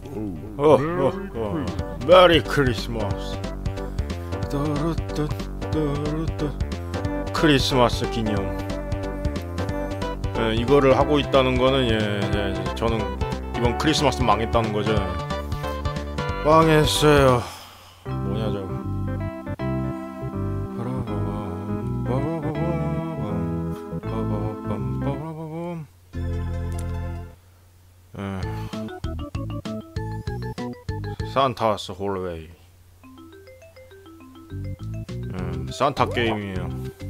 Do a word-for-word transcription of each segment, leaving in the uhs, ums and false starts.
어, 어, 어. 메리 크리스마스. 따르따따르따. 크리스마스 기념. 예, 이거를 하고 있다는 거는 예, 예, 저는 이번 크리스마스 망했다는 거죠. 망했어요. 뭐냐 저거. 예. 산타스 홀웨이. 음, 산타 게임이에요.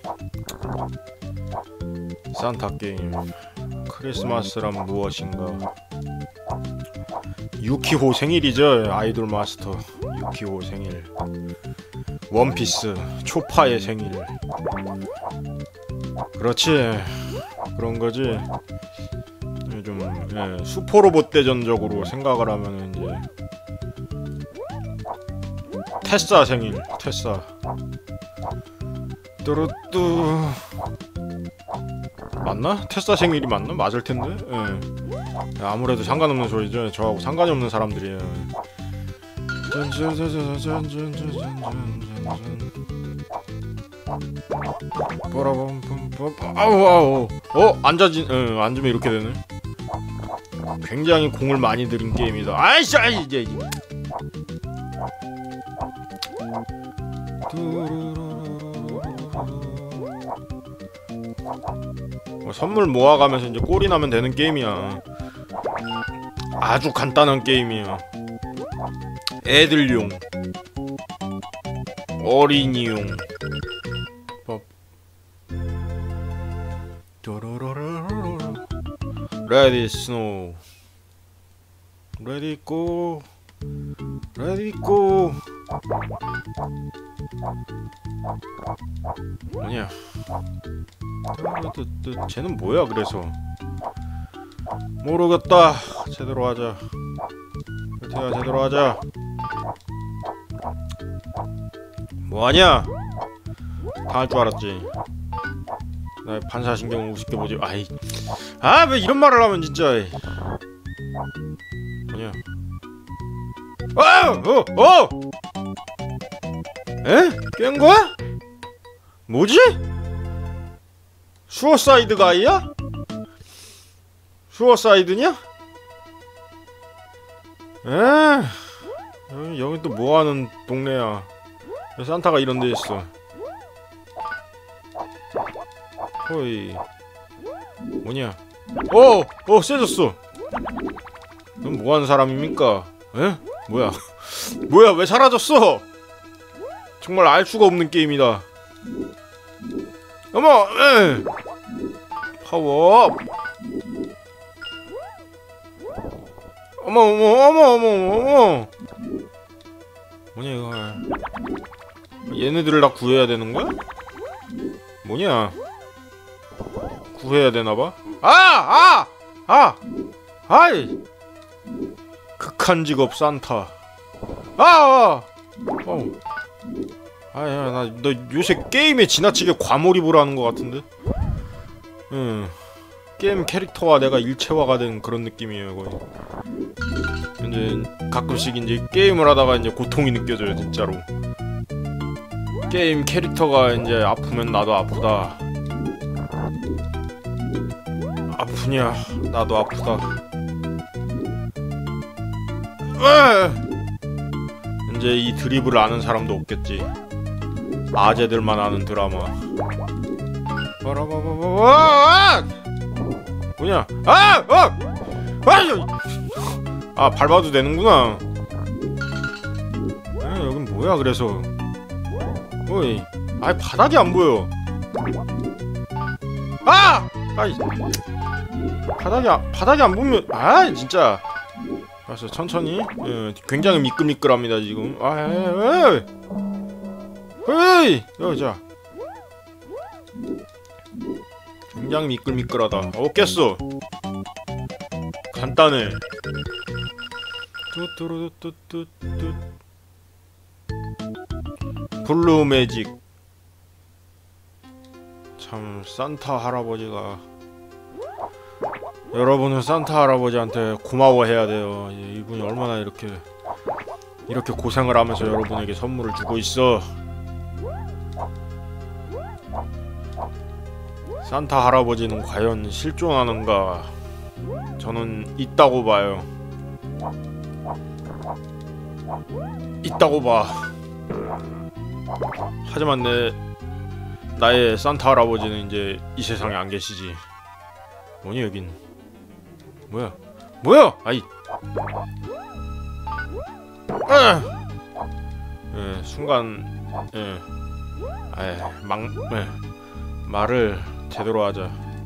산타 게임. 크리스마스란 무엇인가? 유키호 생일이죠. 아이돌 마스터 유키호 생일. 원피스 초파의 생일. 그렇지. 그런 거지. 좀 예, 슈퍼로봇 대전적으로 생각을 하면은 이제 테사 생일. 테사. 뚜루뚜. 맞나? 테사 생일이 맞나? 맞을 텐데. 예. 아무래도 상관없는 소리죠. 저하고 상관이 없는 사람들이에요. 아우 아우. 어? 앉아진. 응, 앉으면 이렇게 되네. 굉장히 공을 많이 들인 게임이다. 아이씨, 아이 이제. 뭐 선물 모아가면서 이제 꼴이 나면 되는 게임이야. 아주 간단한 게임이야. 애들용, 어린이용. 레디 스노우. 레디 고. 레디 고. 뭐냐? 쟤는 뭐야? 그래서 모르겠다. 제대로 하자. 태야 제대로 하자. 뭐하냐? 당할 줄 알았지. 나 반사신경 우습게 보지. 아이, 아 왜 이런 말을 하면 진짜. 뭐냐? 아! 어! 어! 에? 깬 거야? 뭐지? 수어사이드 가이야? 수어사이드냐? 에? 여기, 여기 또 뭐하는 동네야? 왜 산타가 이런 데 있어? 호이. 뭐냐? 어! 어! 세졌어! 넌 뭐하는 사람입니까? 에? 뭐야? 뭐야? 왜 사라졌어? 정말 알 수가 없는 게임이다. 어머! 에! 파워! 어머 어머 어머 어머 어머! 뭐냐 이거? 얘네들을 다 구해야 되는 거야? 뭐냐? 구해야 되나봐? 아! 아! 아! 아이! 극한 직업 산타. 아! 아! 어. 아야, 나 너 요새 게임에 지나치게 과몰입을 하는 것 같은데? 응. 게임 캐릭터와 내가 일체화가 된 그런 느낌이에요, 거의. 이제 가끔씩 이제 게임을 하다가 이제 고통이 느껴져요, 진짜로. 게임 캐릭터가 이제 아프면 나도 아프다. 아프냐? 나도 아프다. 으아! 이제 이 드립을 아는 사람도 없겠지. 아재들만 아는 드라마. 뭐냐? 아! 아! 아! 아, 밟아도 되는구나. 아, 여긴 뭐야? 그래서. 어이. 아, 바닥이 안 보여. 아! 아이. 바닥이 아, 바닥이 안 보면 아, 진짜. 알았어, 천천히. 예, 굉장히 미끌미끌합니다 지금. 아, 에이, 에이, 여자. 굉장히 미끌미끌하다. 어, 깼어. 간단해. 뚜뚜루뚜뚜뚜. 블루 매직. 참 산타 할아버지가 여러분은 산타 할아버지한테 고마워해야 돼요. 예, 이분이 얼마나 이렇게 이렇게 고생을 하면서 여러분에게 선물을 주고 있어. 산타 할아버지는 과연 실존하는가? 저는 있다고 봐요. 있다고 봐. 하지만 내 나의 산타 할아버지는 이제 이 세상에 안 계시지. 뭐니 여긴? 뭐야? 뭐야? 아이. 아! 예, 순간 예. 아이, 막 예. 말을 제대로 하자.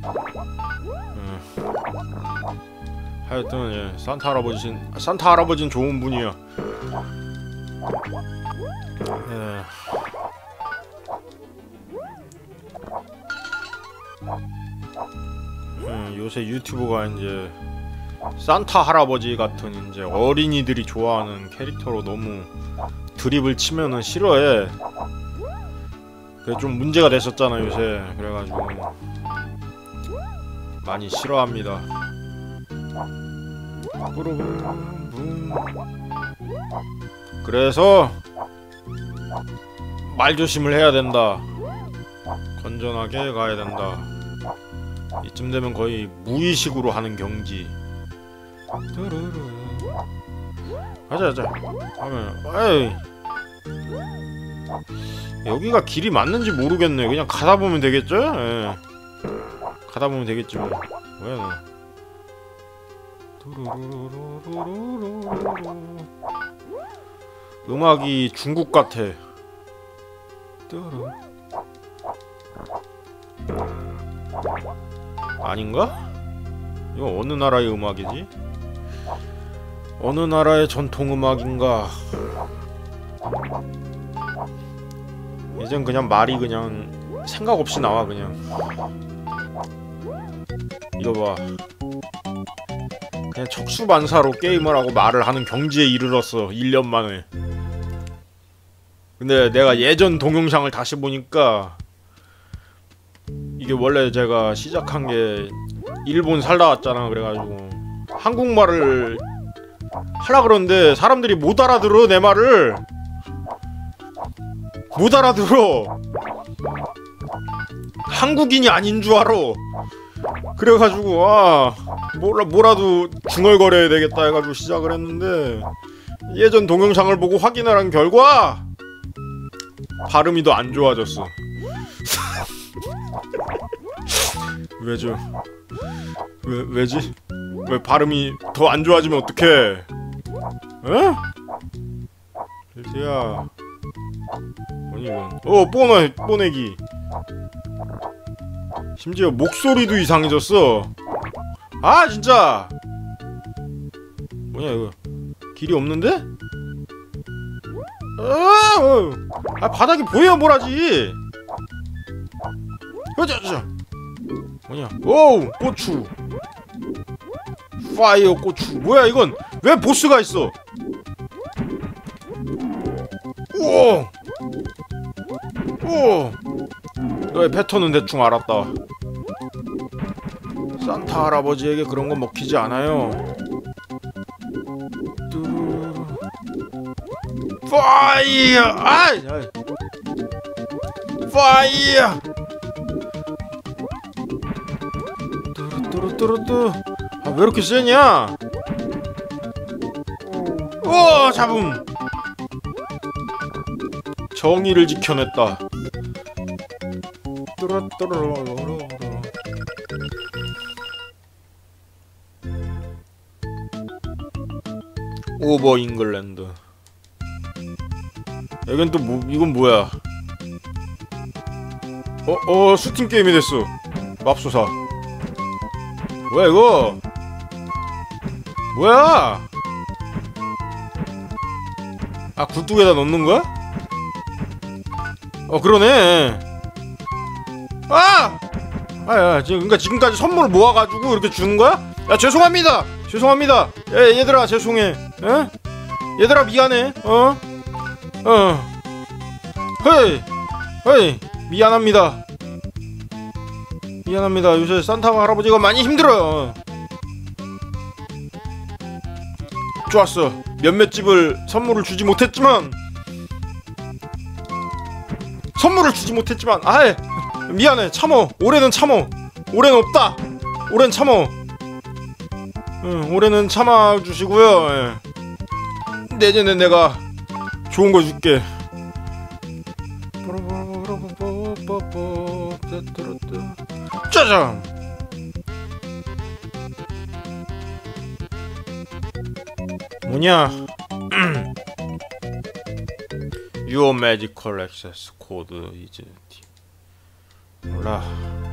예. 하여튼 예, 산타 할아버지신 산타 할아버지는 좋은 분이야. 예. 예, 요새 유튜브가 이제 산타 할아버지 같은 이제 어린이들이 좋아하는 캐릭터로 너무 드립을 치면은 싫어해. 그게 좀 문제가 됐었잖아 요새. 그래가지고 많이 싫어합니다. 그래서 말조심을 해야 된다. 건전하게 가야 된다. 이쯤 되면 거의 무의식으로 하는 경지. 가자 가자. 에이. 여기가 길이 맞는지 모르겠네. 그냥 가다 보면 되겠죠? 예. 가다 보면 되겠지 뭐. 뭐야 너? 음악이 중국 같아. 아닌가? 이거 어느 나라의 음악이지? 어느 나라의 전통 음악인가? 이젠 그냥 말이 그냥 생각 없이 나와 그냥. 이거 봐. 그냥 척수반사로 게임을 하고 말을 하는 경지에 이르렀어. 일 년 만에. 근데 내가 예전 동영상을 다시 보니까 이게 원래 제가 시작한 게 일본 살다 왔잖아. 그래가지고 한국말을 하려 그러는데 사람들이 못 알아들어. 내 말을 못 알아들어. 한국인이 아닌 줄 알아. 그래가지고 아 뭐라, 뭐라도 중얼거려야 되겠다 해가지고 시작을 했는데 예전 동영상을 보고 확인을 한 결과 발음이 더 안 좋아졌어. 왜죠? 왜, 왜지? 왜 발음이 더 안 좋아지면 어떡해? 에? 일지야. 뭐니 이건? 어, 뽀내, 뽀내기. 심지어 목소리도 이상해졌어. 아, 진짜! 뭐냐, 이거. 길이 없는데? 아, 어. 아 바닥이 보여야 뭐라지. 어쩌자. 뭐냐? 오우 고추. 파이어 고추. 뭐야 이건? 왜 보스가 있어? 오. 오. 너의 패턴은 대충 알았다. 산타 할아버지에게 그런 건 먹히지 않아요. 파이어! 아이! 아이. 파이어! 뚜루뚜루뚜루뚜. 아, 왜 이렇게 세냐? 오, 잡음! 정의를 지켜냈다. 뚜루뚜루루루루. 오버 잉글랜드. 여긴 또 뭐, 이건 뭐야? 어, 어, 슈팅 게임이 됐어. 맙소사. 뭐야 이거? 뭐야? 아, 굴뚝에다 넣는 거야? 어, 그러네. 아! 아야, 지금 그러니까 지금까지 선물을 모아가지고 이렇게 주는 거야? 야, 죄송합니다. 죄송합니다. 예, 얘들아 죄송해. 에? 얘들아 미안해. 어? 어. 헤이, 헤이, 미안합니다. 미안합니다. 요새 산타 할아버지가 많이 힘들어요. 좋았어. 몇몇 집을 선물을 주지 못했지만 선물을 주지 못했지만 아이 미안해. 참어. 올해는 참어. 올해는 없다. 올해는 참어. 응, 올해는 참아주시고요. 예. 내년엔 내가 좋은 거 줄게. 짜잔. 뭐냐? Your magical access code is 몰라.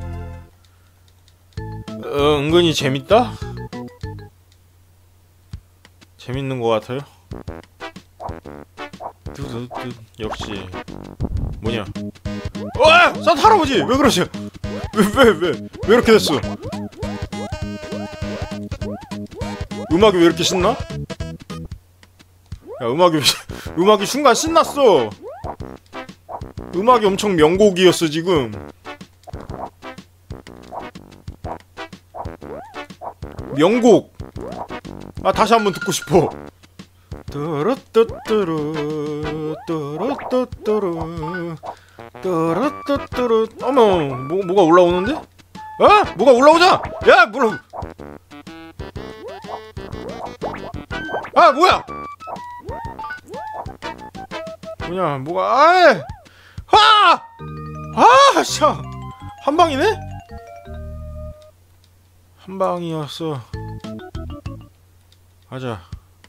어, 은근히 재밌다? 재밌는 것 같아요. 뚜두뚜. 역시 뭐냐? 와! 산타 할아버지! 왜 그러세요? 왜 왜 왜 왜 이렇게 됐어? 음악이 왜 이렇게 신나? 야, 음악이 음악이 순간 신났어. 음악이 엄청 명곡이었어 지금. 명곡. 아, 다시 한번 듣고 싶어. 뚜루뚜뚜루 뚜루뚜뚜루 뚜루뚜뚜루. 어머, 뭐 뭐가 올라오는데? 어? 뭐가 올라오자. 야, 뭐라? 아, 뭐야? 뭐냐, 뭐가? 아이, 아, 아, 참, 한 방이네? 한 방이었어. 가자.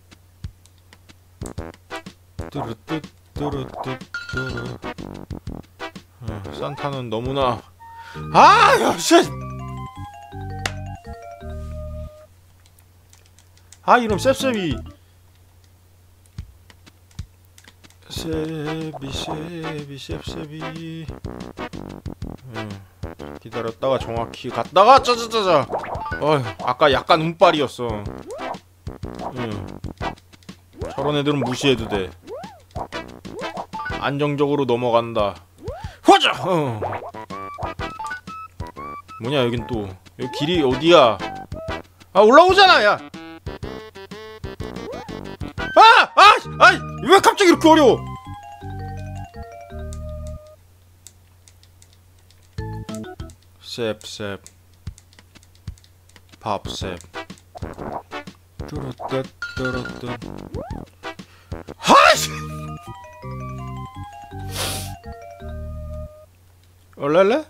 뚜루뚜 뚜루뚜 뚜루. 어, 산타는 너무나 아, 역시. 아, 이름 셉셉이. 셉이 셉이 셉셉이. 응. 기다렸다가 정확히 갔다가 짜자자자. 어휴, 아까 약간 운빨이었어. 응. 저런 애들은 무시해도 돼. 안정적으로 넘어간다. 화자! 어. 뭐냐, 여긴 또. 여기 길이 어디야? 아, 올라오잖아, 야! 아! 아! 아! 왜 갑자기 이렇게 어려워? 셉셉 밥셉 뚜루뚜 뚜루뚜. 하이씨! 얼렐레?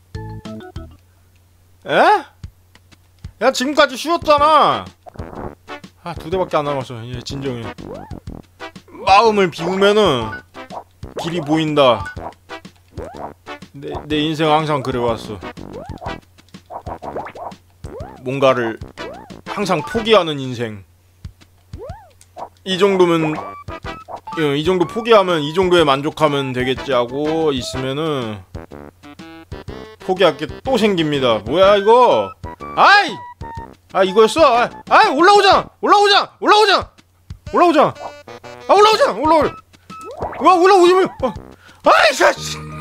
에? 야, 지금까지 쉬웠잖아. 아, 두 대밖에 안 남았어. 얘 진정해. 마음을 비우면은 길이 보인다. 내, 내 인생 항상 그래왔어. 뭔가를 항상 포기하는 인생. 이 정도면, 이 정도 포기하면, 이 정도에 만족하면 되겠지 하고 있으면은 포기할 게 또 생깁니다. 뭐야 이거? 아이! 아, 이거였어? 아, 아, 올라오자! 올라오자! 올라오자! 올라오자! 아, 올라오자! 올라올! 와, 올라오지면! 어. 아이, 자!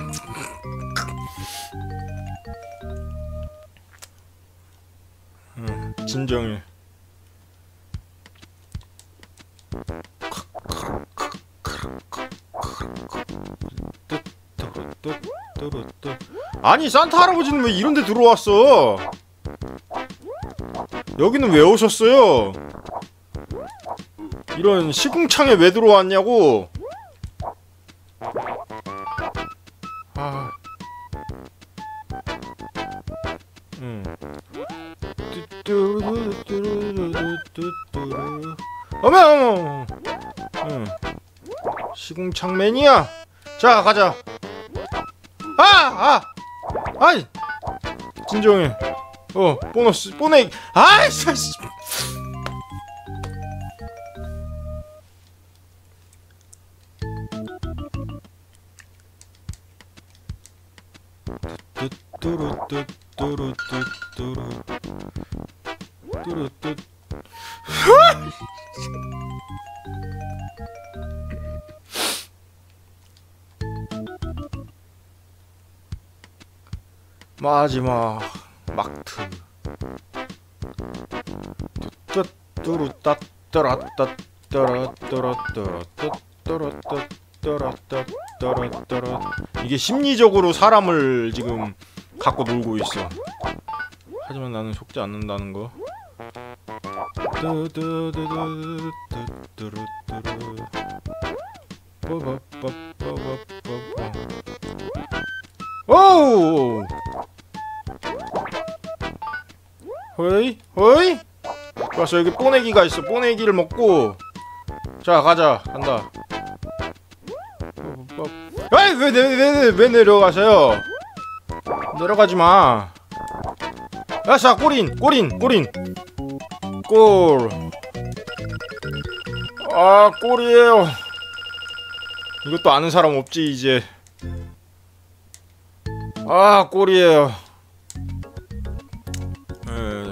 응, 진정해. 아니, 산타 할아버지는 왜 이런데 들어왔어? 여기는 왜 오셨어요? 이런 시궁창에 왜 들어왔냐고? 아, 응. 어머, 어머, 응. 시궁창맨이야. 자, 가자. 아, 아, 아이, 진정해. 어, 보너스, 보내. 아이씨. 뚜루뚜 뚜루뚜 뚜루 뚜루뚜. 마지막 막트. 뚜뚜뚜루 따따라따 따라 따라 따라 따라 따라 따라 따라. 이게 심리적으로 사람을 지금 갖고 놀고 있어. 하지만 나는 속지 않는다는 거. 오! 호이 호이. 좋았어. 여기 뽀내기가 있어. 뽀내기를 먹고 자 가자. 간다. 에이 왜 왜 왜 왜 내려가세요? 내려가지 마. 야자 꼬린 꼬린 꼬린 골. 아 골이에요. 이것도 아는 사람 없지 이제. 아 골이에요. 에.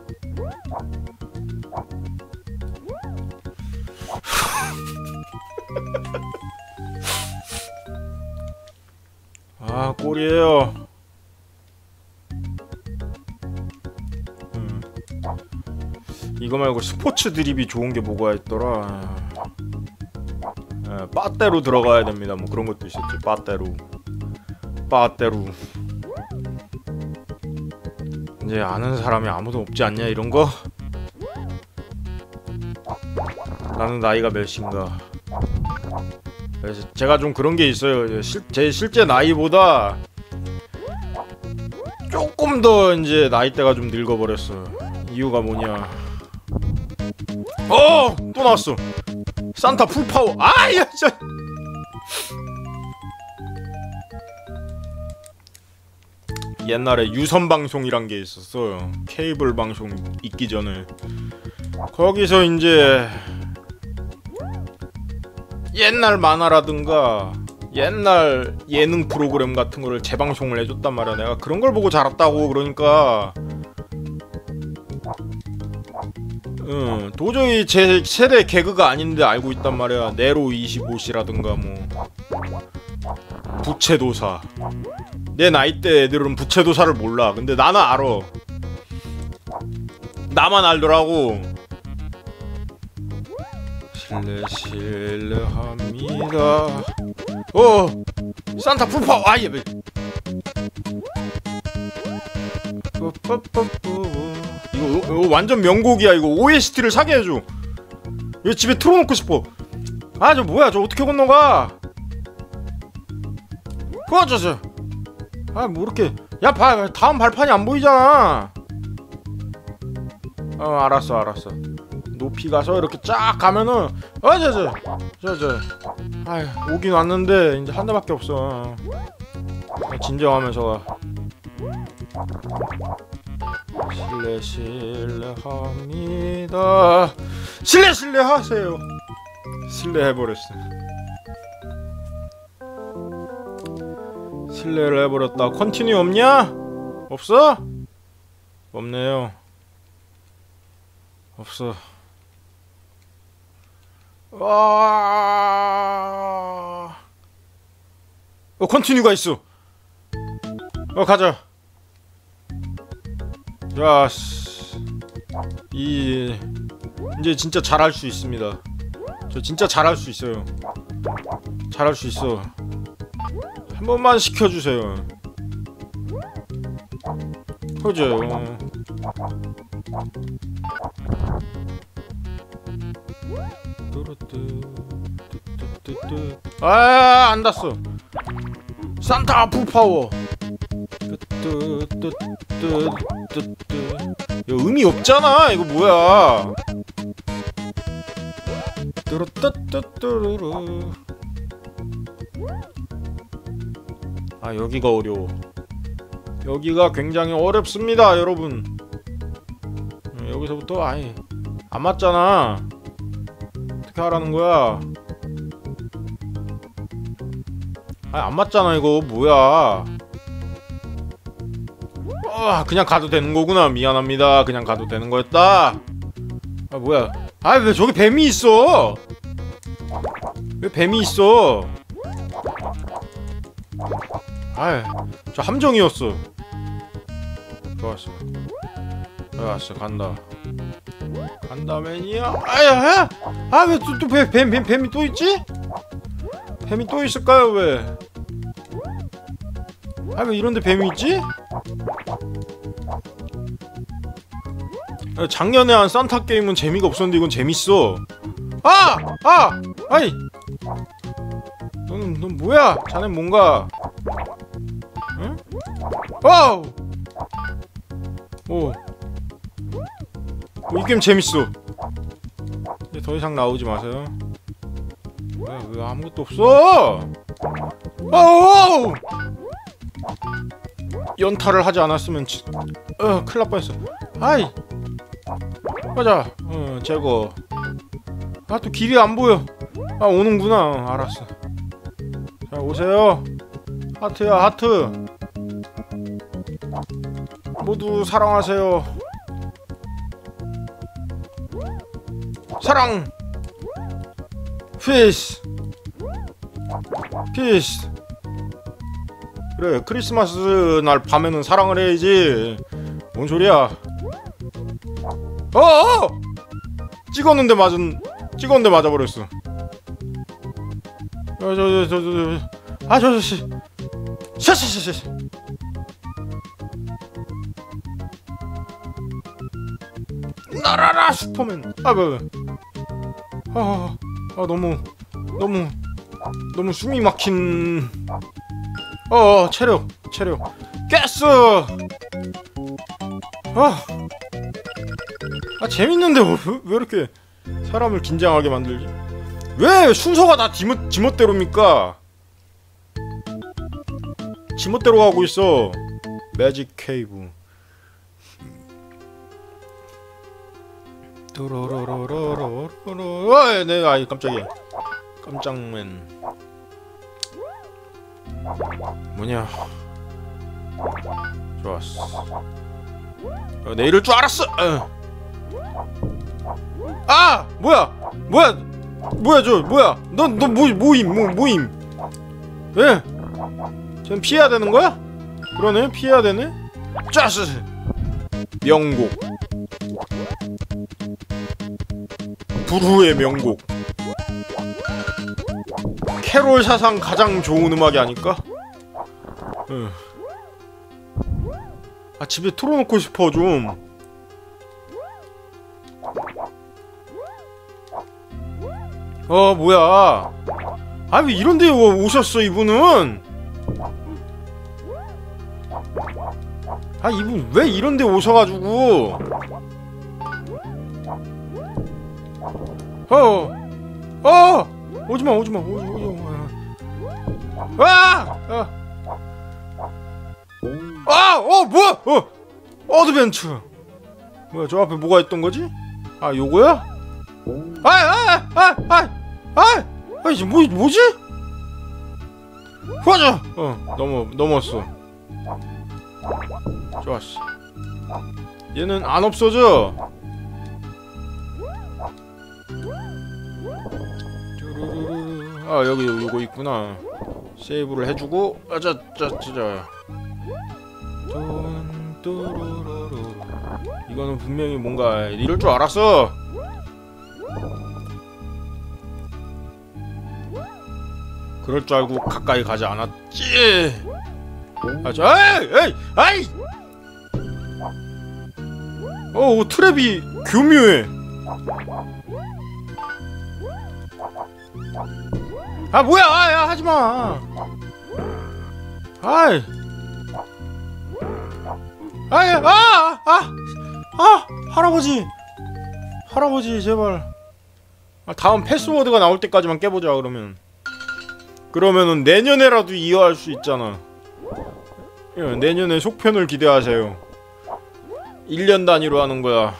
아 골이에요. 음. 이거 말고 스포츠 드립이 좋은 게 뭐가 있더라. 에, 빠떼로 들어가야 됩니다. 뭐 그런 것도 있었지. 빠떼로. 빠떼로. 이제 아는 사람이 아무도 없지 않냐 이런 거? 나는 나이가 몇인가. 그래서 제가 좀 그런 게 있어요. 실, 제 실제 나이보다 조금 더 이제 나이대가 좀 늙어버렸어. 이유가 뭐냐? 어! 또 나왔어. 산타 풀파워. 아야 진짜. 옛날에 유선 방송이란 게 있었어요. 케이블 방송 있기 전에. 거기서 이제 옛날 만화라든가 옛날 예능 프로그램 같은 거를 재방송을 해줬단 말이야. 내가 그런 걸 보고 자랐다고. 그러니까 응, 도저히 제 세대 개그가 아닌데 알고 있단 말이야. 네로 이십오시라든가 뭐 부채도사. 내 나이대 애들은 부채도사를 몰라. 근데 나는 알아. 나만 알더라고. 실례 실례합니다. 어 산타 풀파워. 아예 이거, 이거 완전 명곡이야. 이거 오에스티를 사게 해줘. 이거 집에 틀어놓고 싶어. 아 저 뭐야 저 어떻게 건너가. 그거 저 저 아 뭐 이렇게. 야 봐 다음 발판이 안 보이잖아. 어 알았어 알았어. 높이 가서 이렇게 쫙 가면은 어 저 저 저 저 아휴 오긴 왔는데 이제 한 대밖에 없어. 진정하면서 가. 실례 실례합니다. 실례 실례하세요. 실례해버렸어. 실례를 해버렸다. 컨티뉴 없냐? 없어? 없네요. 없어. 와. 어 컨티뉴가 있어. 어 가자. 야, 이 이제 진짜 잘할 수 있습니다. 저 진짜 잘할 수 있어요. 잘할 수 있어. 한 번만 시켜주세요. 그죠? 아, 안 닿았어. 산타 풀파워. 이거 의미 없잖아. 이거 뭐야? 뚜루뚜뚜뚜루루. 아 여기가 어려워. 여기가 굉장히 어렵습니다, 여러분. 여기서부터 아예 안 맞잖아. 어떻게 하라는 거야? 아니 안 맞잖아 이거 뭐야? 어, 그냥 가도 되는 거구나. 미안합니다. 그냥 가도 되는 거였다. 아 뭐야? 아 왜 저기 뱀이 있어? 왜 뱀이 있어? 아이 저 함정이었어. 좋았어. 좋았어 간다. 간다맨이야. 아야, 아 왜 또 또 뱀 뱀 뱀 뱀이 또 있지? 뱀이 또 있을까요 왜? 아 왜 이런데 뱀이 있지? 작년에 한 산타 게임은 재미가 없었는데 이건 재밌어. 아! 아! 아이! 너는 넌 뭐야? 자넨 뭔가 응? 와우! 오. 오, 이 게임 재밌어. 이제 더 이상 나오지 마세요. 뭐야, 왜 아무것도 없어? 와우! 연타를 하지 않았으면 지... 어, 큰일 날 뻔했어. 아이! 가자. 어, 제거. 아, 또 길이 안 보여. 아, 오는구나. 어, 알았어. 자, 오세요. 하트야, 하트. 모두 사랑하세요. 사랑. 피스. 피스. 그래, 크리스마스 날 밤에는 사랑을 해야지. 뭔 소리야? 어어! 찍었는데 맞은 찍었는데 맞아버렸어. 저 저 저 저 저 아 저 저 씨 샤샤샤샤 날아라 슈퍼맨. 아 뭐? 아, 아 너무 너무 너무 숨이 막힌. 어 체력 체력 깼어. 아. 아 재밌는데 왜, 왜 이렇게 사람을 긴장하게 만들지? 왜 순서가 다 지멋, 지멋대로입니까? 지멋대로 가고 있어. 매직 케이브. 도로로로로로로. 아, 네, 아이 깜짝이야. 깜짝맨. 뭐냐? 좋았어. 어, 내 이럴 줄 알았어. 어. 아! 뭐야! 뭐야! 뭐야 저 뭐야! 넌 너 뭐 모임 뭐 모임! 왜? 쟤는 피해야 되는 거야? 그러네 피해야 되네. 짜스! 명곡. 불후의 명곡. 캐롤 사상 가장 좋은 음악이 아닐까? 어. 아 집에 틀어놓고 싶어 좀. 어 뭐야. 아 왜 이런데 오셨어 이분은. 아 이분 왜 이런데 오셔가지고. 어 어 오지마 오지마 오지마. 아! 아! 아! 어 뭐야 어 어드벤처. 뭐야 저 앞에 뭐가 있던 거지? 아 요거야? 아이 아이 아이 아이 아이 아이 이제 뭐 뭐지? 맞아. 어 넘어 넘었어. 좋았어. 얘는 안 없어져. 아 여기 요거 있구나. 세이브를 해주고 아자자자자. 뚠뚜루루루. 이거는 분명히 뭔가 이럴 줄 알았어. 그럴 줄 알고 가까이 가지 않았지. 아, 저, 에이, 에이, 아이. 어, 트랩이 교묘해. 아, 뭐야, 아, 야, 하지 마. 아이, 아이, 아, 아, 아, 할아버지, 할아버지, 제발. 아, 다음 패스워드가 나올 때까지만 깨보자 그러면. 그러면은 내년에라도 이어할 수 있잖아. 예, 내년에 속편을 기대하세요. 일 년 단위로 하는 거야.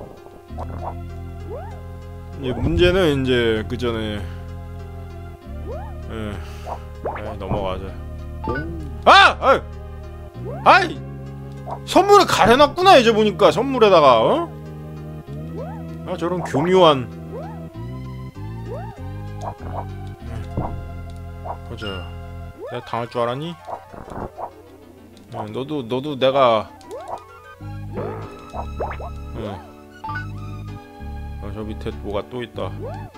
이제 문제는 이제 그 전에 예, 예, 넘어가자. 아! 아이! 아이! 선물을 가려놨구나 이제 보니까 선물에다가 어? 아 저런 교묘한. 보자. 내가 당할 줄 알았니? 어, 너도 너도 내가 어. 어, 저 밑에 뭐가 또 있다.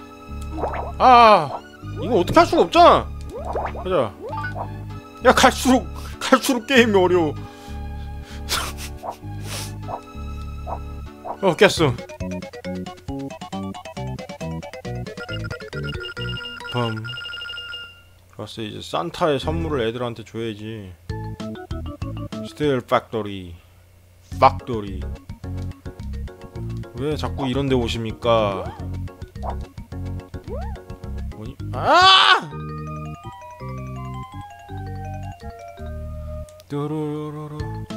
아, 이거 어떻게 할 수가 없잖아. 가자. 야, 갈수록 갈수록 게임이 어려워. 어, 깼어. 밤. 좋았어. 이제 산타의 선물을 애들한테 줘야지. 스테일 팩토리. 팩토리. 왜 자꾸 이런 데 오십니까? 뭐니? 아! 뚜루루루루.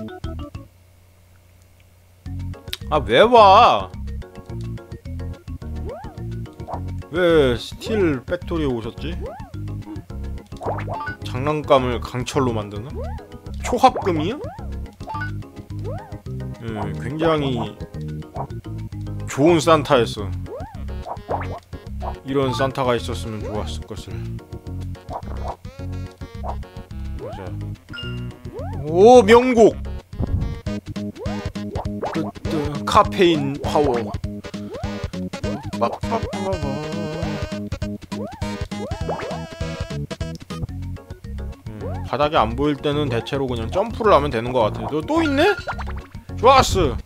아, 왜 와? 왜 스틸 팩토리에 오셨지? 장난감을 강철로 만드나? 초합금이야? 예, 굉장히 좋은 산타였어. 이런 산타가 있었으면 좋았을 것을. 맞아. 오, 명곡! 뜨뜨, 카페인 파워. 빠빠빠빠. 음, 바닥이 안 보일 때는 대체로 그냥 점프를 하면 되는 것 같아. 너 또 있네? 좋았어.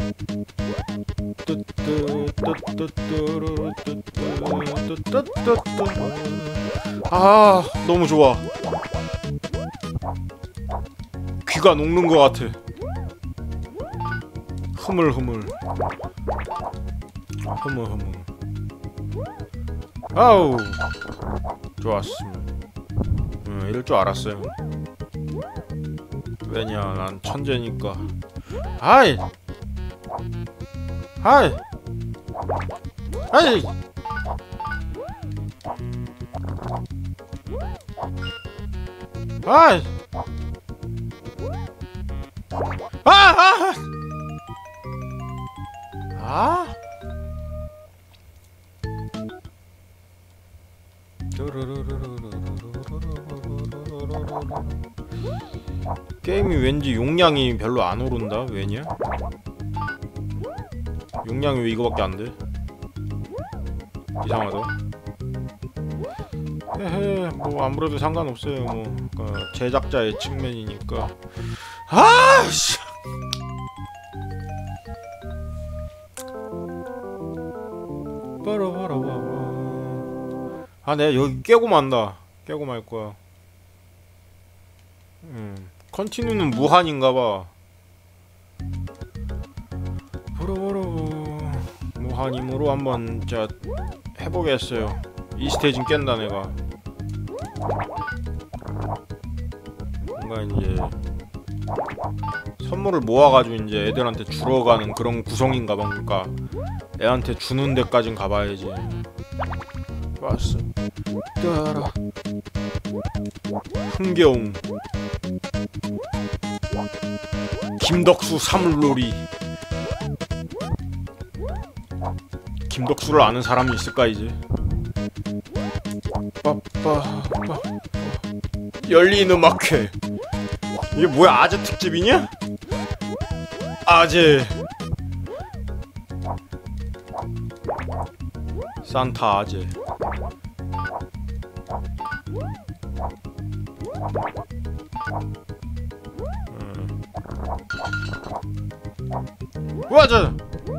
아, 너무 좋아. 귀가 녹는 것 같아. 흐물흐물. 흐물흐물. 아우, 좋았습니다. 음, 이럴 줄 알았어요. 왜냐, 난 천재니까. 아이, 아이, 아이. 아이. 아, 아, 아. 게임이 왠지 용량이 별로 안 오른다. 왜냐? 용량이 왜 이거밖에 안 돼? 이상하다. 헤헤, 뭐 아무래도 상관없어요. 뭐 어, 제작자의 측면이니까. 아씨. 빠라바라바바. 아, 내가 여기 깨고 만다. 깨고 말 거야. 음, 컨티뉴는 무한인가봐. 보로보로 무한임으로 한번 자 해보겠어요. 이 스테이지는 깬다 내가. 뭔가 이제 선물을 모아가지고 이제 애들한테 주러 가는 그런 구성인가봐. 그러니까 애한테 주는 데까진 가봐야지. 왔어. 따라. 흥겨움. 김덕수 사물놀이. 김덕수를 아는 사람이 있을까 이제? 빠빠빠. 열린 음악회. 이게 뭐야, 아재 특집이냐? 아재. 산타 아재. 음. 와자.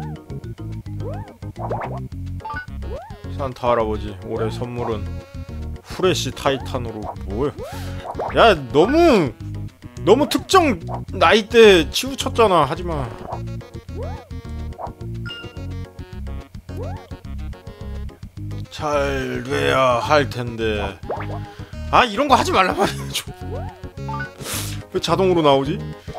산타 할아버지, 올해 선물은 후레쉬 타이탄으로. 뭐야? 야, 너무 너무 특정 나이대 치우쳤잖아. 하지마. 잘 돼야 할 텐데. 아, 이런 거 하지 말란 말이야. 왜 자동으로 나오지?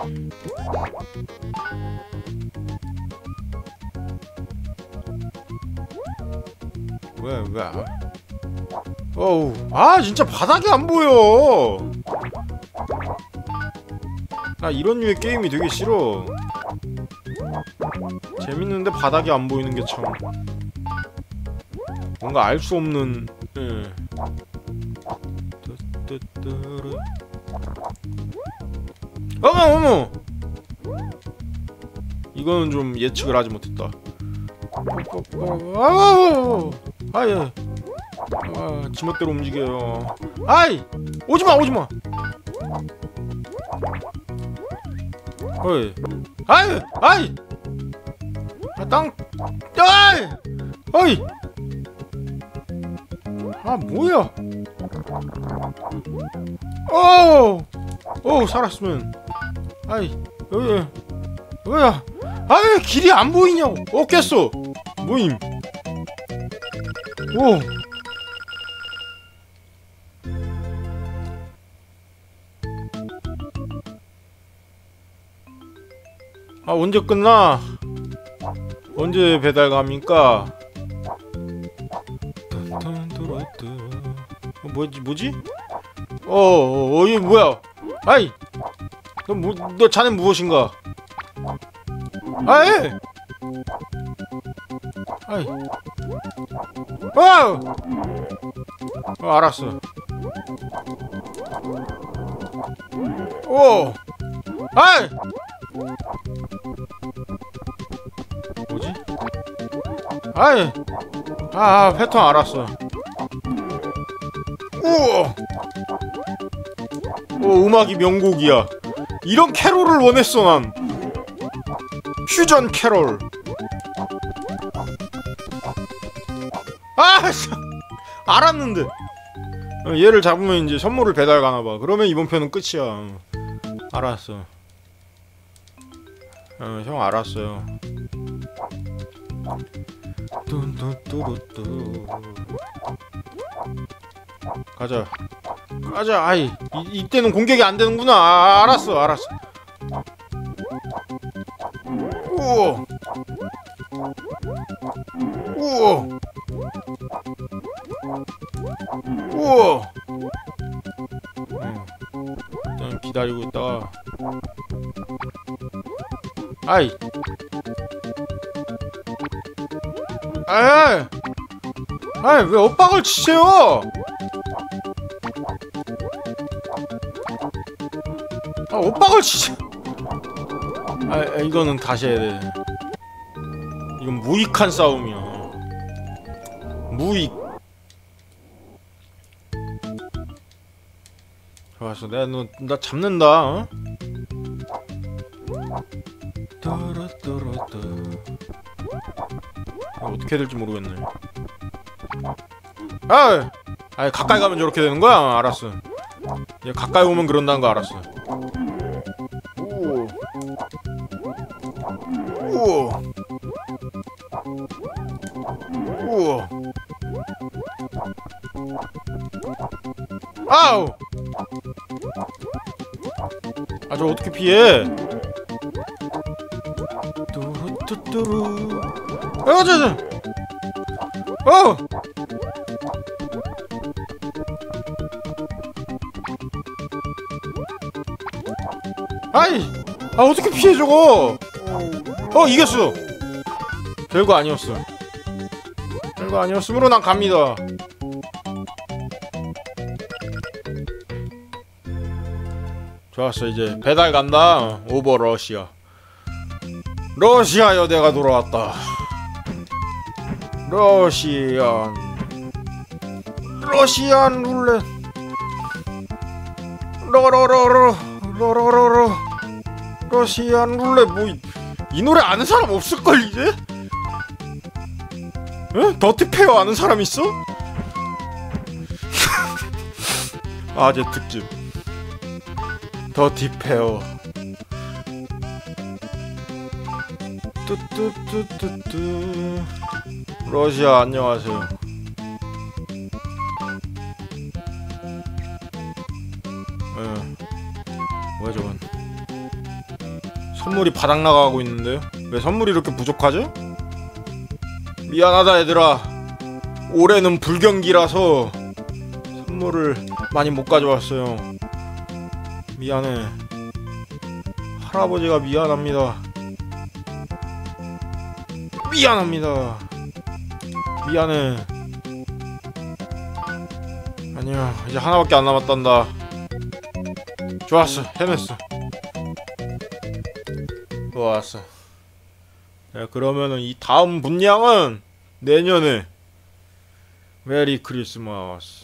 왜, 왜? 어우, 아, 진짜 바닥이 안 보여. 나 이런 류의 게임이 되게 싫어. 재밌는데 바닥이 안 보이는 게 참 뭔가 알 수 없는. 예. 어머 어머. 이거는 좀 예측을 하지 못했다. 아우 아이 아 지멋대로 움직여요. 아이 오지마 오지마. 어이 아이 아이 아, 땅 아이 어이 아 뭐야. 오! 오 살았으면. 아이 여기 뭐야. 아이 길이 안 보이냐고. 어 깼어. 뭐임. 오. 아 언제 끝나? 언제 배달 갑니까? 어, 뭐지 뭐지? 어, 어, 어, 이게 뭐야? 아이, 너 뭐, 너 자네 무엇인가? 아이, 아이, 아, 어, 알았어. 오, 아이, 뭐지? 아이, 아, 아 패턴 알았어. 우와. 오 음악이 명곡이야. 이런 캐롤을 원했어 난. 퓨전 캐롤. 아 알았는데. 얘를 잡으면 이제 선물을 배달 가나봐. 그러면 이번 편은 끝이야. 알았어. 어, 형 알았어요. 뚠뚠뚜루뚜. 가자. 가자. 아이 이, 이때는 공격이 안 되는구나. 아, 알았어 알았어. 우와 우와 우와. 응. 일단 기다리고 있다가. 아이 아이 아이 왜 엇박을 치세요? 아, 엇박을 치자. 아, 이거는 다시 해야 돼. 이건 무익한 싸움이야. 무익. 좋았어. 내가 너, 나 잡는다. 어? 어떻게 될지 모르겠네. 아, 아, 가까이 가면 저렇게 되는 거야. 알았어. 얘 가까이 오면 그런다는 거 알았어. 오. 우와. 우와. 아우. 아, 저 어떻게 피해? 뚜루뚜뚜루. 어, 저, 저. 어. 아이, 아 어떻게 피해 저거? 어 이겼어. 별거 아니었어. 별거 아니었으므로 난 갑니다. 좋았어. 이제 배달 간다. 오버 러시아. 러시아 여대가 돌아왔다. 러시안 러시안 룰렛. 러러러러 러러러러 러시안 룰렛. 뭐 이 노래 아는 사람 없을걸 이제? 에? 더티페어 아는 사람 있어? 아재 특집 더티페어. 뚜뚜뚜뚜뚜. 러시아 안녕하세요. 에 뭐야 저건. 선물이 바닥나가고 있는데요? 왜 선물이 이렇게 부족하죠? 미안하다 얘들아. 올해는 불경기라서 선물을 많이 못 가져왔어요. 미안해. 할아버지가 미안합니다. 미안합니다. 미안해. 아니야 이제 하나밖에 안 남았단다. 좋았어. 해냈어. 좋았어. 자, 그러면은 이 다음 분량은 내년에 메리 크리스마스.